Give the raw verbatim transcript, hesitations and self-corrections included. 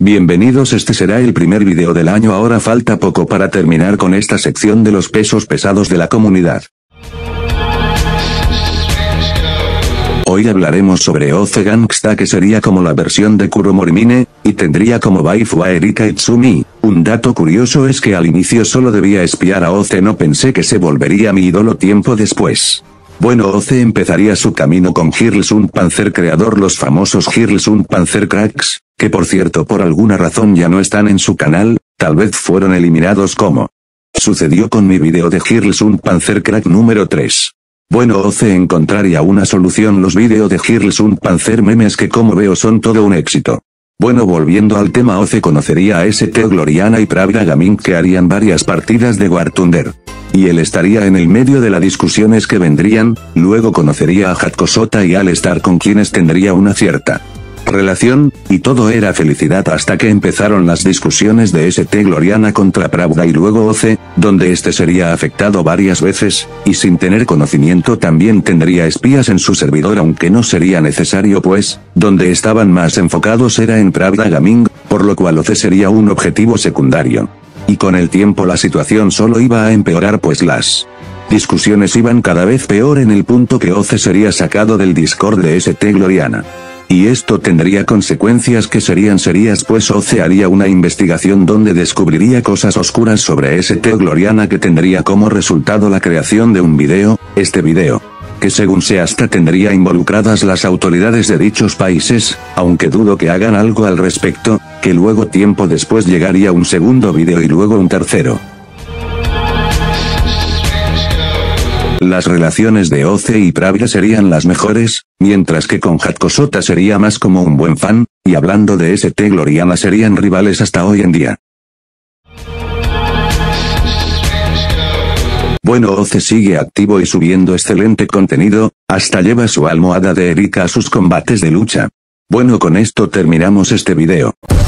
Bienvenidos, este será el primer video del año, ahora falta poco para terminar con esta sección de los pesos pesados de la comunidad. Hoy hablaremos sobre Oce Gangsta, que sería como la versión de Kuro Morimine, y tendría como waifu a Erika Itsumi. Un dato curioso es que al inicio solo debía espiar a Oce, no pensé que se volvería mi ídolo tiempo después. Bueno, Oce empezaría su camino con Hirlsun Panzer, creador los famosos Hirlsun Panzer Cracks, que por cierto por alguna razón ya no están en su canal, tal vez fueron eliminados como sucedió con mi video de Hirlsun Panzer Crack número tres. Bueno, Oce encontraría una solución, los videos de Hirlsun Panzer memes, que como veo son todo un éxito. Bueno, volviendo al tema, Oce conocería a S T Gloriana y Pravda Gaming, que harían varias partidas de War Thunder. Y él estaría en el medio de las discusiones que vendrían, luego conocería a Hatkosota y Alistar, con quienes tendría una cierta relación, y todo era felicidad hasta que empezaron las discusiones de S T Gloriana contra Pravda y luego Oce, donde este sería afectado varias veces, y sin tener conocimiento también tendría espías en su servidor, aunque no sería necesario pues, donde estaban más enfocados era en Pravda Gaming, por lo cual Oce sería un objetivo secundario. Y con el tiempo la situación solo iba a empeorar, pues las discusiones iban cada vez peor, en el punto que Oce sería sacado del Discord de S T Gloriana. Y esto tendría consecuencias que serían serias, pues Oce haría una investigación donde descubriría cosas oscuras sobre S T Gloriana, que tendría como resultado la creación de un video, este video, que según se hasta tendría involucradas las autoridades de dichos países, aunque dudo que hagan algo al respecto, que luego tiempo después llegaría un segundo video y luego un tercero. Las relaciones de Oce y Pravda serían las mejores, mientras que con Hatkosota sería más como un buen fan, y hablando de S T Gloriana serían rivales hasta hoy en día. Bueno, Oce sigue activo y subiendo excelente contenido, hasta lleva su almohada de Erika a sus combates de lucha. Bueno, con esto terminamos este video.